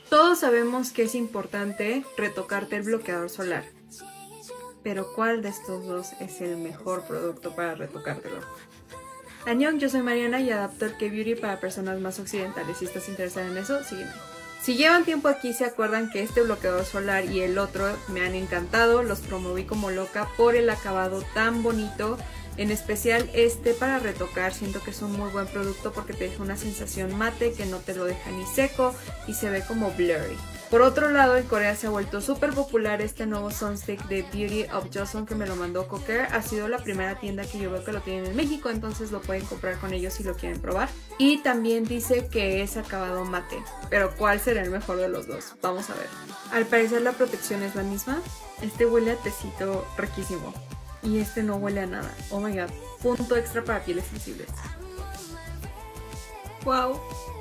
Todos sabemos que es importante retocarte el bloqueador solar, pero ¿cuál de estos dos es el mejor producto para retocártelo? Annyeong, yo soy Mariana y adapto el K-Beauty para personas más occidentales. Si estás interesada en eso, sígueme. Si llevan tiempo aquí se acuerdan que este bloqueador solar y el otro me han encantado, los promoví como loca por el acabado tan bonito. En especial este para retocar, siento que es un muy buen producto porque te deja una sensación mate que no te lo deja ni seco y se ve como blurry. Por otro lado, en Corea se ha vuelto súper popular este nuevo Sunstick de Beauty of Joseon que me lo mandó Coker. Ha sido la primera tienda que yo veo que lo tienen en México, entonces lo pueden comprar con ellos si lo quieren probar. Y también dice que es acabado mate, pero ¿cuál será el mejor de los dos? Vamos a ver. Al parecer la protección es la misma. Este huele a tecito riquísimo. Y este no huele a nada. Oh my god. Punto extra para pieles sensibles. Wow.